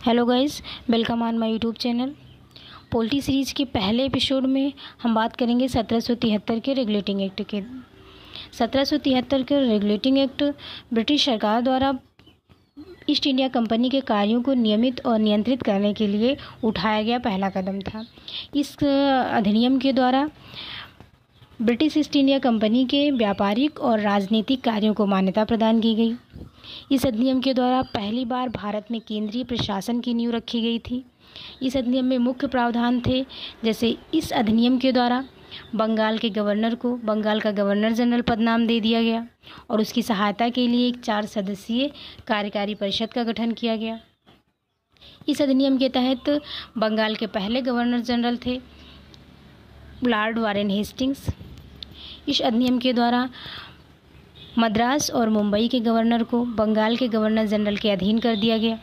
Hello guys, welcome on my YouTube channel. Polity series के पहले episode में हम बात करेंगे 1773 के रेगुलेटिंग एक्ट के। 1773 के रेगुलेटिंग एक्ट ब्रिटिश सरकार द्वारा ईस्ट इंडिया कंपनी के कार्यों को नियमित और नियंत्रित करने के लिए उठाया गया पहला कदम था। इस अधिनियम के द्वारा ब्रिटिश ईस्ट इंडिया कंपनी के व्यापारिक और राजनीतिक कार्यों को मान्यता प्रदान की गई। इस अधिनियम के द्वारा पहली बार भारत में केंद्रीय प्रशासन की नींव रखी गई थी। इस अधिनियम में मुख्य प्रावधान थे, जैसे इस अधिनियम के द्वारा बंगाल के गवर्नर को बंगाल का गवर्नर जनरल पद नाम दे दिया गया और उसकी सहायता के लिए एक 4 सदस्यीय कार्यकारी परिषद का गठन किया गया। इस अधिनियम के तहत बंगाल के पहले गवर्नर जनरल थे लॉर्ड वारेन हेस्टिंग्स। इस अधिनियम के द्वारा मद्रास और मुंबई के गवर्नर को बंगाल के गवर्नर जनरल के अधीन कर दिया गया।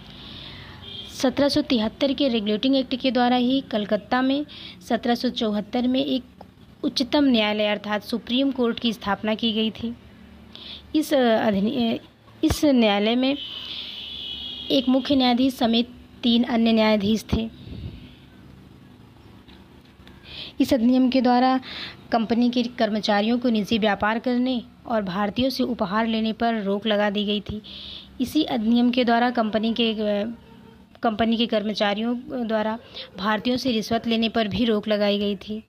1773 के रेगुलेटिंग एक्ट के द्वारा ही कलकत्ता में 1774 में एक उच्चतम न्यायालय अर्थात सुप्रीम कोर्ट की स्थापना की गई थी। इस न्यायालय में एक मुख्य न्यायाधीश समेत 3 अन्य न्यायाधीश थे। इस अधिनियम के द्वारा कंपनी के कर्मचारियों को निजी व्यापार करने और भारतीयों से उपहार लेने पर रोक लगा दी गई थी। इसी अधिनियम के द्वारा कंपनी के कर्मचारियों द्वारा भारतीयों से रिश्वत लेने पर भी रोक लगाई गई थी।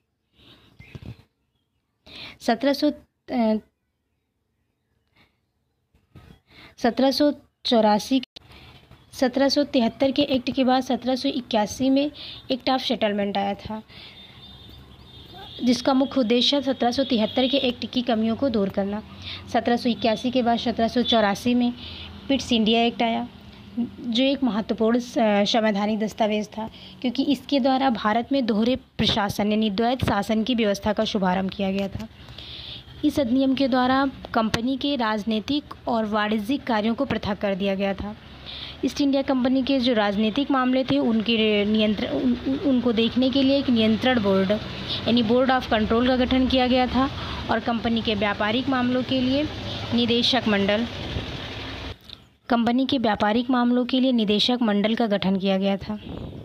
1773 के एक्ट के बाद 1781 में एक्ट ऑफ सेटलमेंट आया था, जिसका मुख्य उद्देश्य 1773 के एक्ट की कमियों को दूर करना। 1781 के बाद 1784 में पिट्स इंडिया एक्ट आया, जो एक महत्वपूर्ण संवैधानिक दस्तावेज था, क्योंकि इसके द्वारा भारत में दोहरे प्रशासन यानी द्वैत शासन की व्यवस्था का शुभारंभ किया गया था। इस अधिनियम के द्वारा कंपनी के राजनीतिक और वाणिज्यिक कार्यों को पृथक कर दिया गया था। ईस्ट इंडिया कंपनी के जो राजनीतिक मामले थे उनको देखने के लिए एक नियंत्रण बोर्ड यानी बोर्ड ऑफ कंट्रोल का गठन किया गया था और कंपनी के व्यापारिक मामलों के लिए निदेशक मंडल का गठन किया गया था।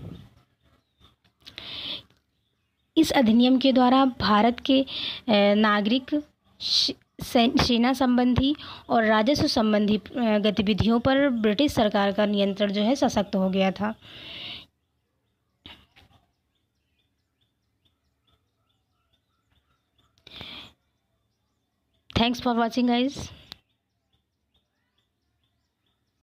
इस अधिनियम के द्वारा भारत के नागरिक सेना संबंधी और राजस्व संबंधी गतिविधियों पर ब्रिटिश सरकार का नियंत्रण जो है सशक्त हो गया था। Thanks for watching guys.